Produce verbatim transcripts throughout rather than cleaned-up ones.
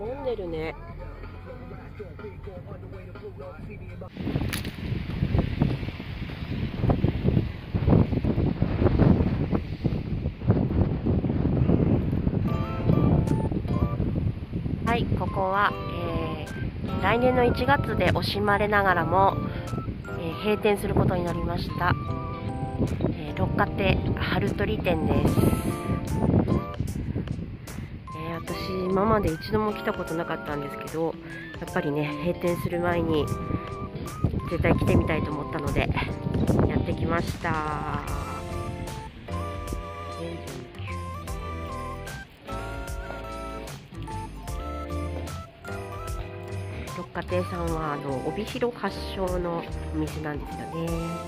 混んでるね。はい、ここは、えー、来年のいちがつで惜しまれながらも、えー、閉店することになりました、えー、六花亭春鳥店です。えー、私今まで一度も来たことなかったんですけど、やっぱりね閉店する前に絶対来てみたいと思ったのでやってきました。六花亭さんはあの帯広発祥のお店なんですよね。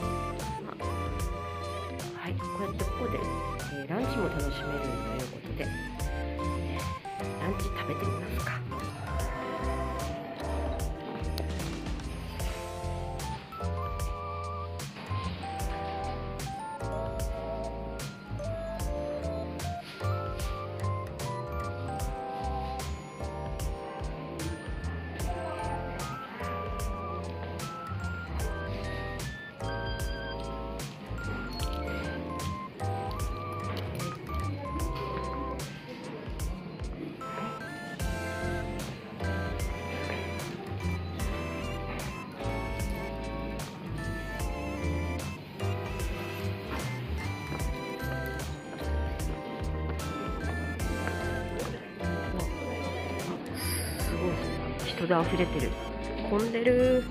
はい、こうやってここで、えー、ランチも楽しめるということで、ランチ食べてみますか。人で溢れてる。混んでる。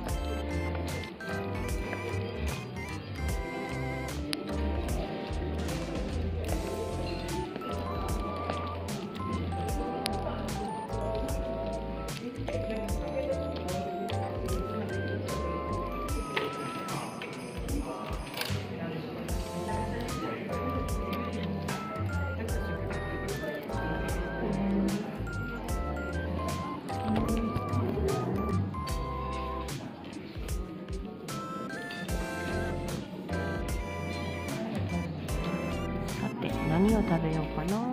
何を食べようかな。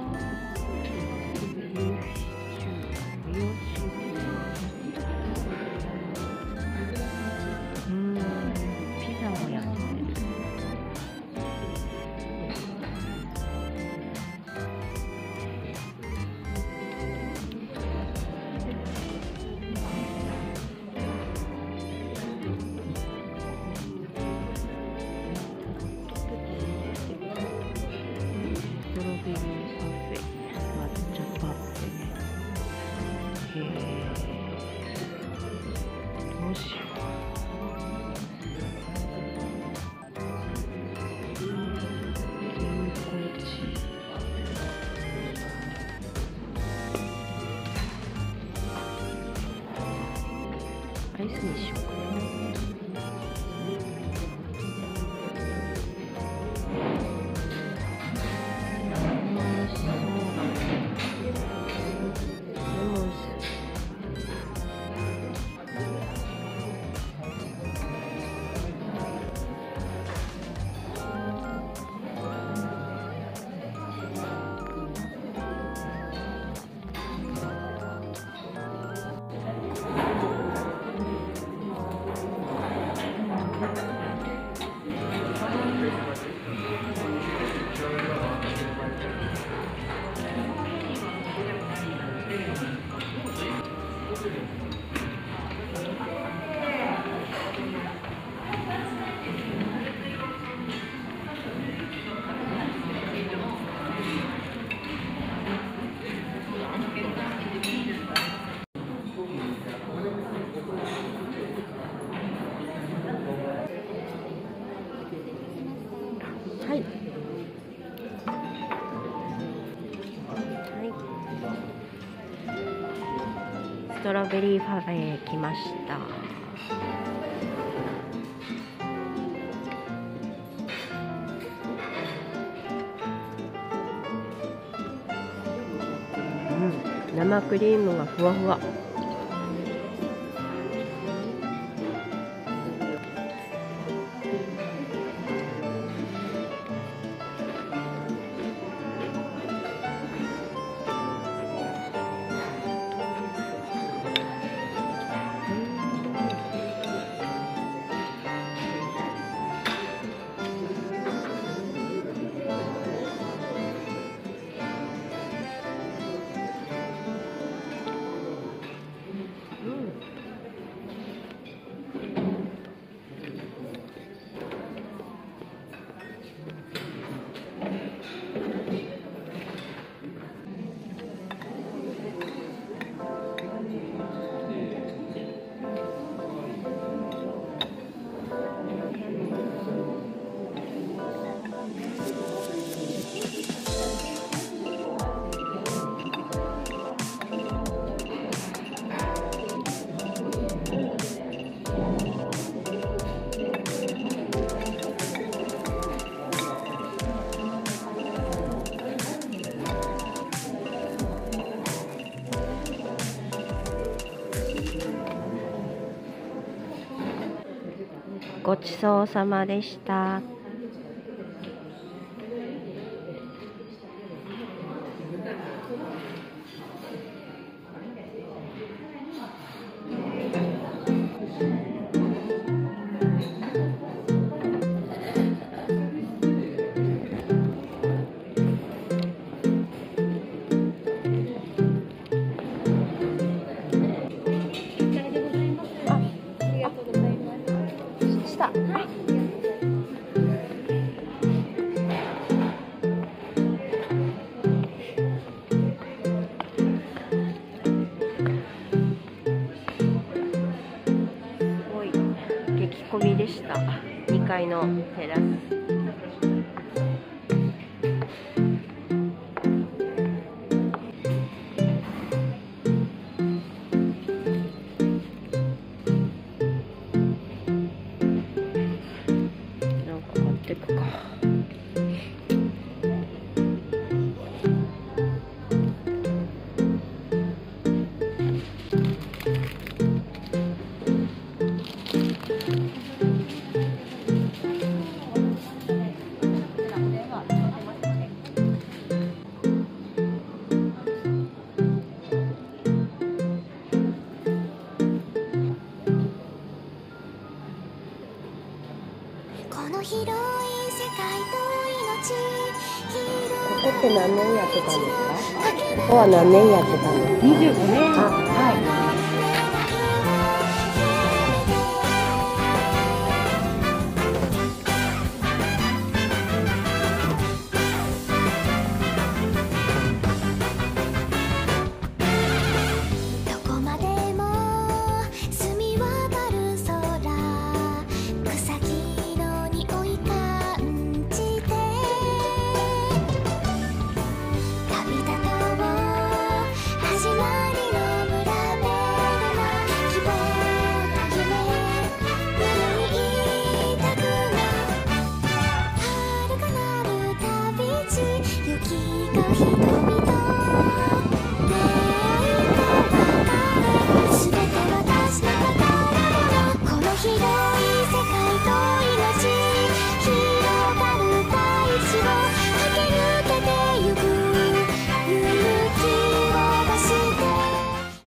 うん、ピザをやってる。どうしよう。アイスにしようかな。はい。ストロベリーパフェ来ました。うん、生クリームがふわふわ。 ごちそうさまでした。込みでした。にかいのテラス。なんか買ってくか。 広い世界と命。 ここって何年やってたんですか？ここは何年やってたんですか？ にじゅうごねん。 あ、 はい。 雪が瞳